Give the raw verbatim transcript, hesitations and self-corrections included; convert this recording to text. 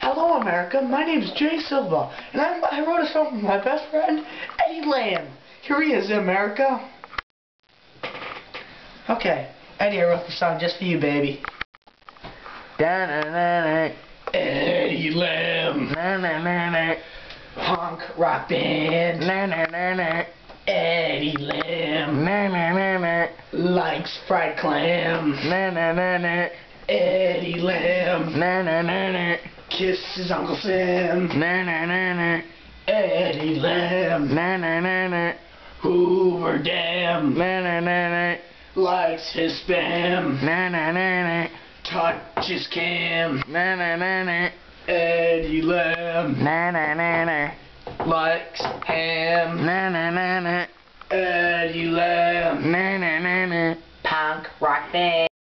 Hello, America. My name is Jay Silva, and I'm, I wrote a song for my best friend, Eddie Lamb. Here he is, America. Okay, Eddie, I wrote the song just for you, baby. Da na na na. Eddie Lamb. Na na na na. Punk rock band. Na na na na. Eddie Lamb. Na na na na. Likes fried clam. Na na na na. Eddie Lamb. Na na na na. Kisses Uncle Sam. Na na na na. Eddie Lamb. Na na na na. Hoover Dam. Na na na na. Likes his spam. Na na na na. Touch his cam. Na na na na. Eddie Lamb. Na na na na. Likes ham. Na na na na. Eddie Lamb. Na na na na. Punk rock band.